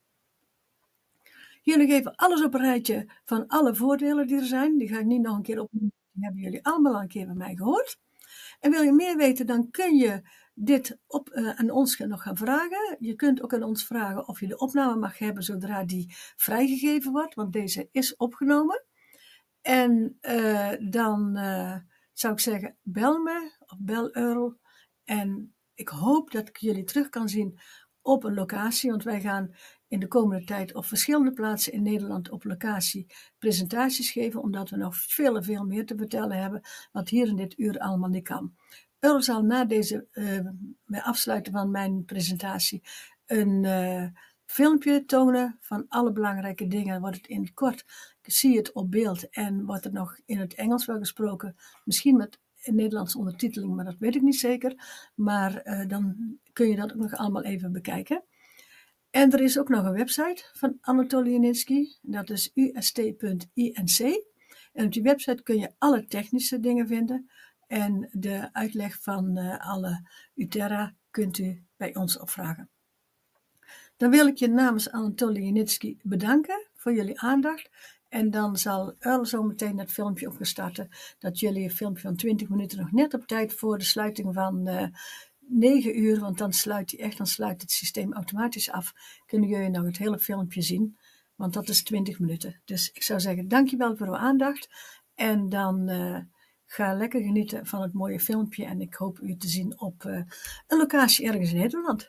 Jullie geven alles op een rijtje van alle voordelen die er zijn. Die ga ik niet nog een keer opnoemen. Die hebben jullie allemaal al een keer bij mij gehoord. En wil je meer weten, dan kun je dit aan ons nog gaan vragen. Je kunt ook aan ons vragen of je de opname mag hebben zodra die vrijgegeven wordt, want deze is opgenomen. En dan zou ik zeggen, bel me of bel Earl. En ik hoop dat ik jullie terug kan zien op een locatie, want wij gaan in de komende tijd op verschillende plaatsen in Nederland op locatie presentaties geven, omdat we nog veel meer te vertellen hebben, wat hier in dit uur allemaal niet kan. Earl zal na deze afsluiten van mijn presentatie een filmpje tonen van alle belangrijke dingen. Wordt het in het kort, zie je het op beeld en wordt er nog in het Engels wel gesproken, misschien met Nederlandse ondertiteling, maar dat weet ik niet zeker. Maar dan kun je dat ook nog allemaal even bekijken. En er is ook nog een website van Anatoly Yunitsky, dat is ust.inc. En op die website kun je alle technische dingen vinden en de uitleg van alle Uterra kunt u bij ons opvragen. Dan wil ik je namens Anatoly Yunitsky bedanken voor jullie aandacht. En dan zal Earl zo meteen het filmpje op gaan starten, dat jullie een filmpje van 20 minuten nog net op tijd voor de sluiting van 9 uur, want dan sluit het systeem automatisch af, kunnen jullie nog het hele filmpje zien, want dat is 20 minuten. Dus ik zou zeggen, dankjewel voor uw aandacht en dan ga lekker genieten van het mooie filmpje en ik hoop u te zien op een locatie ergens in Nederland.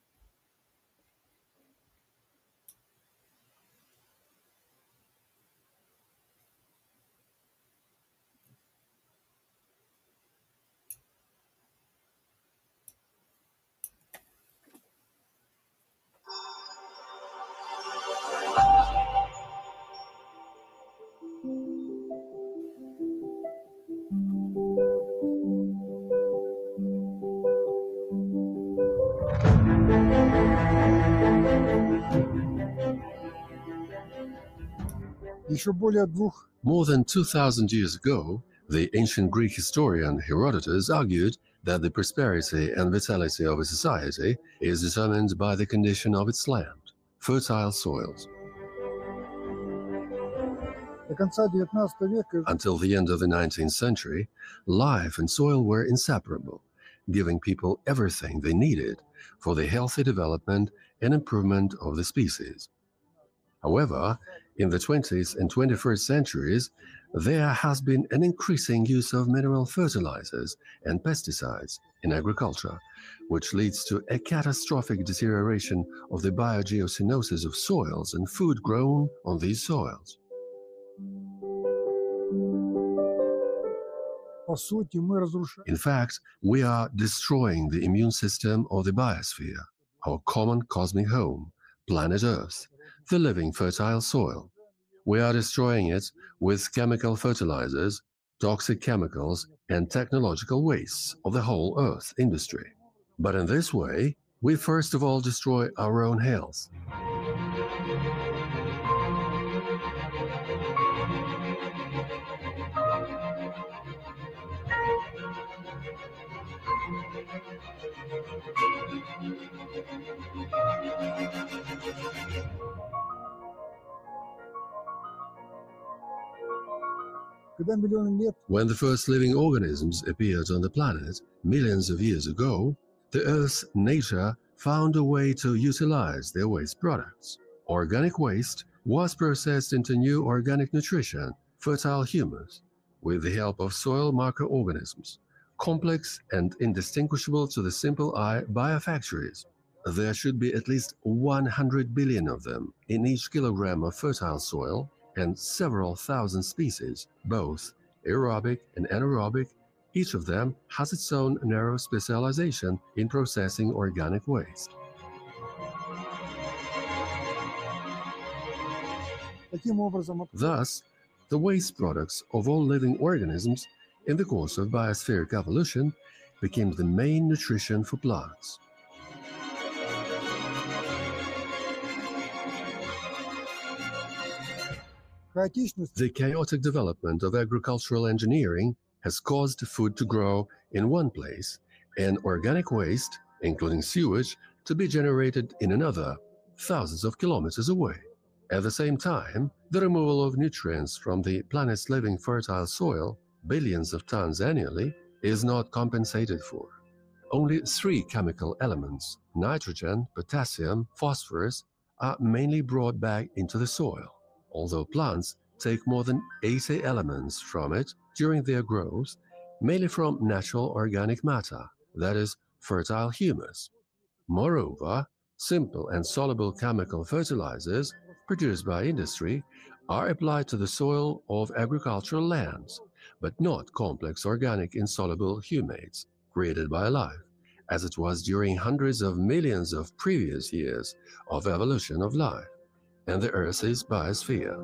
More than 2,000 years ago, the ancient Greek historian Herodotus argued that the prosperity and vitality of a society is determined by the condition of its land, fertile soils. Until the end of the 19th century, life and soil were inseparable, giving people everything they needed for the healthy development and improvement of the species. However, in the 20th and 21st centuries, there has been an increasing use of mineral fertilizers and pesticides in agriculture, which leads to a catastrophic deterioration of the biogeosynosis of soils and food grown on these soils. по сути, мы разрушаем. In fact, we are destroying the immune system of the biosphere, our common cosmic home, planet Earth, the living fertile soil. We are destroying it with chemical fertilizers, toxic chemicals, and technological wastes of the whole Earth industry. But in this way, we first of all destroy our own health. Когда миллионы лет When the first living organisms appeared on the planet millions of years ago, the Earth's nature found a way to utilize their waste products. Organic waste was processed into new organic nutrition, fertile humus, with the help of soil microorganisms, complex and indistinguishable to the simple eye biofactories. There should be at least 100 billion of them in each kilogram of fertile soil, and several thousand species, both aerobic and anaerobic. Each of them has its own narrow specialization in processing organic waste. таким образом Thus, the waste products of all living organisms in the course of biospheric evolution became the main nutrition for plants. хаотичность The chaotic development of agricultural engineering has caused food to grow in one place and organic waste, including sewage, to be generated in another, thousands of kilometers away. At the same time, the removal of nutrients from the planet's living fertile soil, billions of tons annually, is not compensated for. Only 3 chemical elements, nitrogen, potassium, phosphorus, are mainly brought back into the soil, although plants take more than 80 elements from it during their growth, mainly from natural organic matter, that is, fertile humus. Moreover, simple and soluble chemical fertilizers produced by industry are applied to the soil of agricultural lands, but not complex organic insoluble humates created by life, as it was during hundreds of millions of previous years of evolution of life and the Earth's biosphere.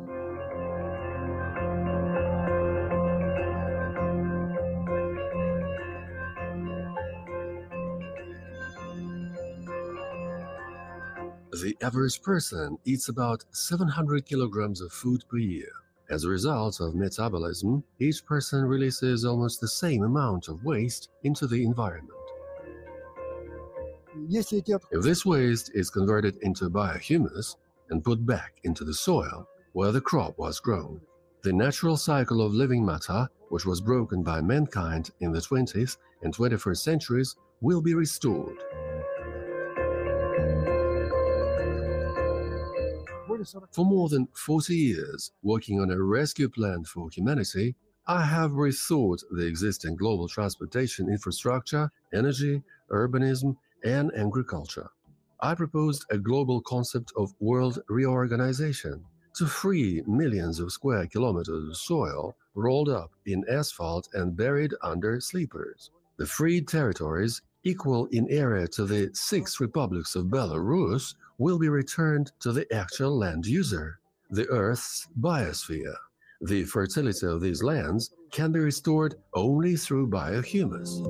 The average person eats about 700 kilograms of food per year. As a result of metabolism, each person releases almost the same amount of waste into the environment. если эти If this waste is converted into biohumus and put back into the soil where the crop was grown, the natural cycle of living matter, which was broken by mankind in the 20th and 21st centuries, will be restored. более 40 For more than 40 years, working on a rescue plan for humanity, I have rethought the existing global transportation infrastructure, energy, urbanism, and agriculture. I proposed a global concept of world reorganization to free millions of square kilometers of soil rolled up in asphalt and buried under sleepers. The freed territories, equal in area to the 6 republics of Belarus, will be returned to the actual land user, the Earth's biosphere. The fertility of these lands can be restored only through biohumus.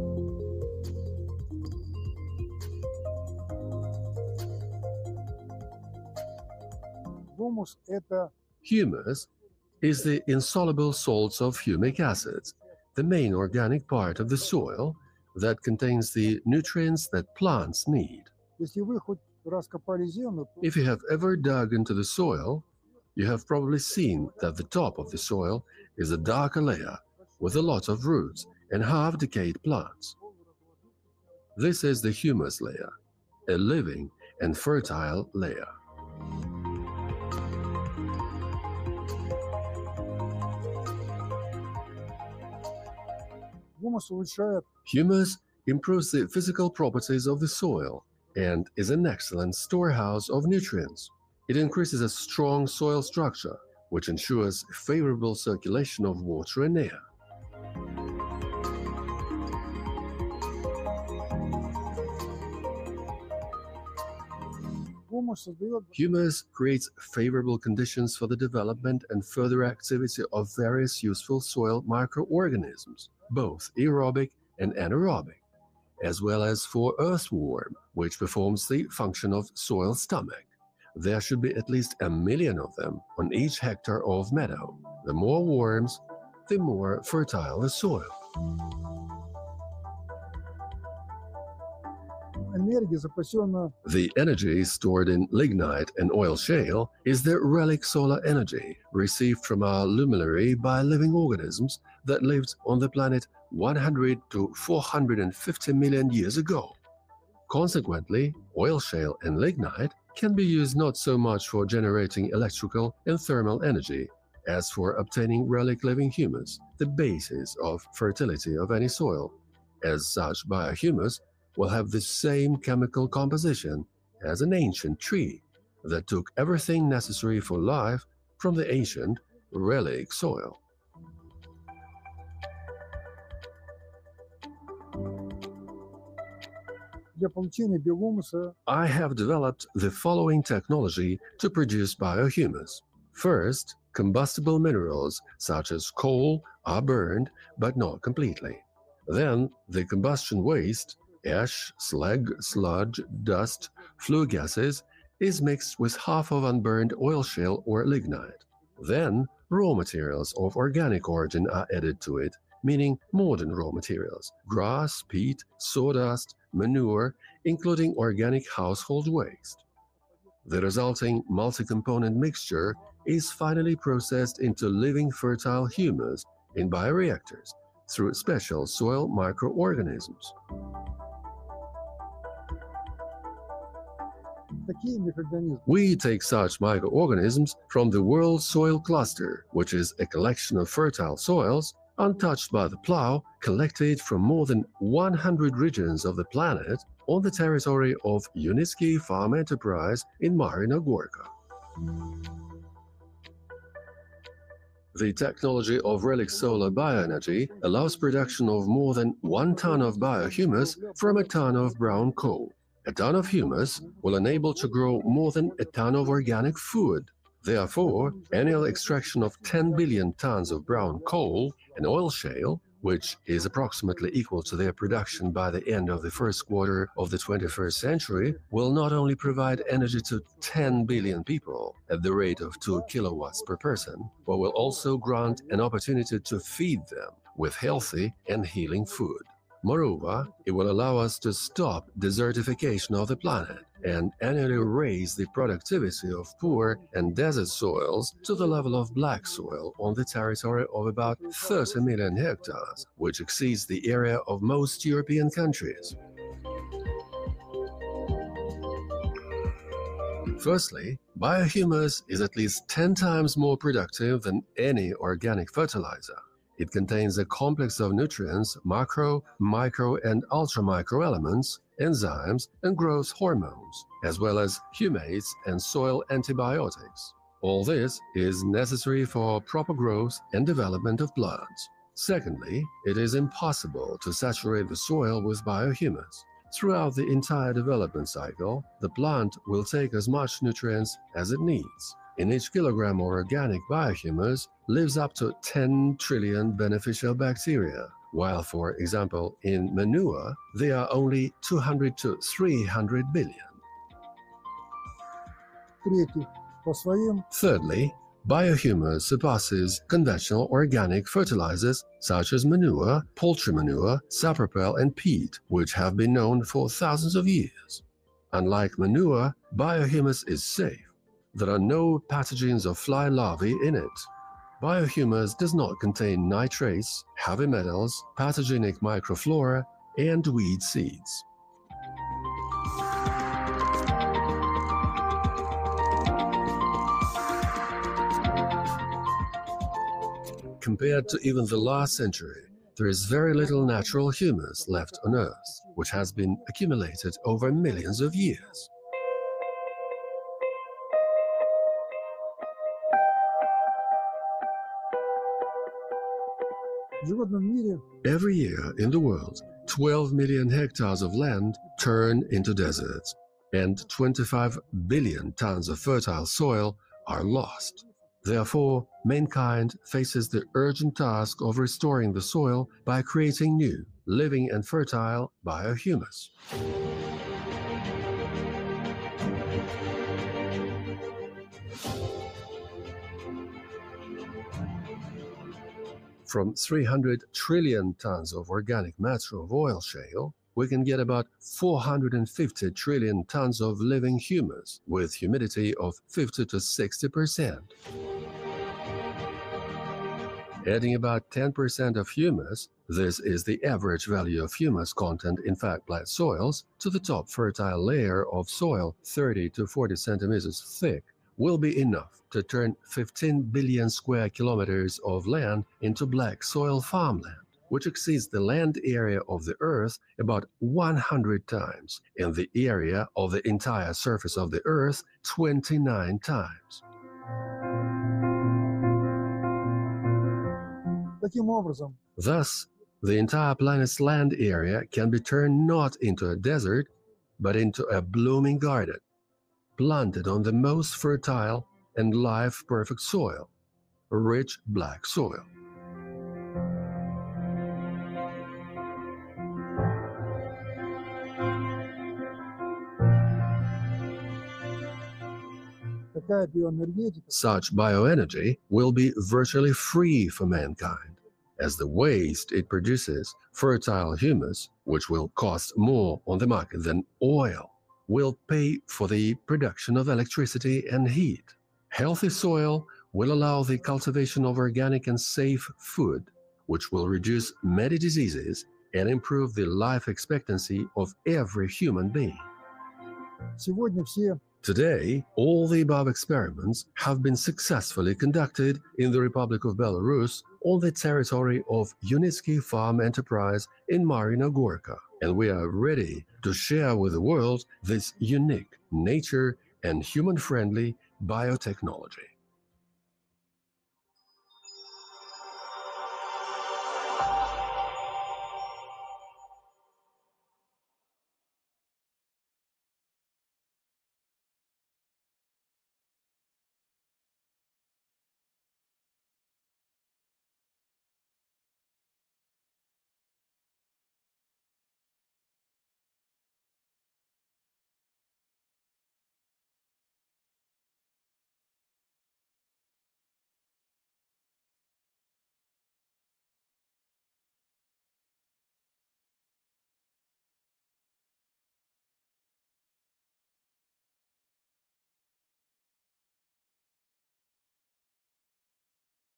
гумус – это Humus is the insoluble salts of humic acids, the main organic part of the soil that contains the nutrients that plants need. если вы хоть раз копали землю, то If you have ever dug into the soil, you have probably seen that the top of the soil is a darker layer with a lot of roots and half-decayed plants. This is the humus layer, a living and fertile layer. гумус улучшает Humus improves the physical properties of the soil and is an excellent storehouse of nutrients. It increases a strong soil structure, which ensures favorable circulation of water and air. Гумус создает Humus creates favorable conditions for the development and further activity of various useful soil microorganisms, both aerobic and anaerobic, as well as for earthworm, which performs the function of soil stomach. There should be at least 1 million of them on each hectare of meadow. The more worms, the more fertile the soil. энергия, запасенная The energy stored in lignite and oil shale is the relic solar energy received from our luminary by living organisms that lived on the planet 100 to 450 million years ago. Consequently, oil shale and lignite can be used not so much for generating electrical and thermal energy as for obtaining relic living humus, the basis of fertility of any soil. As such, biohumus will have the same chemical composition as an ancient tree that took everything necessary for life from the ancient relic soil. для получения биогумуса I have developed the following technology to produce biohumus. First, combustible minerals such as coal are burned, but not completely. Then, the combustion waste, ash, slag, sludge, dust, flue gases, is mixed with half of unburned oil shale or lignite. Then, raw materials of organic origin are added to it, meaning modern raw materials, grass, peat, sawdust, manure, including organic household waste. The resulting multi-component mixture is finally processed into living fertile humus in bioreactors through special soil microorganisms. такие микроорганизмы We take such microorganisms from the World Soil Cluster, which is a collection of fertile soils untouched by the plow, collected from more than 100 regions of the planet on the territory of Unitsky Farm Enterprise in Marina Gorka. The technology of relic solar bioenergy allows production of more than 1 ton of biohumus from a ton of brown coal. A ton of humus will enable to grow more than a ton of organic food. Therefore, annual extraction of 10 billion tons of brown coal and oil shale, which is approximately equal to their production by the end of the first quarter of the 21st century, will not only provide energy to 10 billion people at the rate of 2 kilowatts per person, but will also grant an opportunity to feed them with healthy and healing food. Moreover, it will allow us to stop desertification of the planet and annually raise the productivity of poor and desert soils to the level of black soil on the territory of about 30 million hectares, which exceeds the area of most European countries. Firstly, biohumus is at least 10 times more productive than any organic fertilizer. It contains a complex of nutrients, macro, micro, and ultramicro elements, enzymes, and growth hormones, as well as humates and soil antibiotics. All this is necessary for proper growth and development of plants. Secondly, it is impossible to saturate the soil with biohumus. Throughout the entire development cycle, the plant will take as much nutrients as it needs. In each kilogram of organic biohumus lives up to 10 trillion beneficial bacteria, while, for example, in manure, they are only 200 to 300 billion. в-третьих, по своим Thirdly, biohumus surpasses conventional organic fertilizers such as manure, poultry manure, sapropel, and peat, which have been known for thousands of years. Unlike manure, biohumus is safe. There are no pathogens or fly larvae in it. Biohumus does not contain nitrates, heavy metals, pathogenic microflora, and weed seeds. Compared to even the last century, there is very little natural humus left on Earth, which has been accumulated over millions of years. в животном мире Every year in the world, 12 million hectares of land turn into deserts. and 25 billion tons of fertile soil are lost. Therefore, mankind faces the urgent task of restoring the soil by creating new, living and fertile biohumus. From 300 trillion tons of organic matter of oil shale, we can get about 450 trillion tons of living humus with humidity of 50 to 60%. Adding about 10% of humus, this is the average value of humus content in fat-flat soils, to the top fertile layer of soil 30 to 40 centimeters thick, will be enough to turn 15 billion square kilometers of land into black soil farmland, which exceeds the land area of the Earth about 100 times, and the area of the entire surface of the Earth 29 times. Таким образом, Thus, the entire planet's land area can be turned not into a desert, but into a blooming garden, planted on the most fertile and life-perfect soil, rich black soil. такая биоэнергетика Such bioenergy will be virtually free for mankind, as the waste it produces, fertile humus, which will cost more on the market than oil, will pay for the production of electricity and heat. Healthy soil will allow the cultivation of organic and safe food, which will reduce many diseases and improve the life expectancy of every human being. Сегодня все Today, all the above experiments have been successfully conducted in the Republic of Belarus on the territory of Unitsky Farm Enterprise in Marina Gorka, and we are ready to share with the world this unique, nature and human-friendly biotechnology.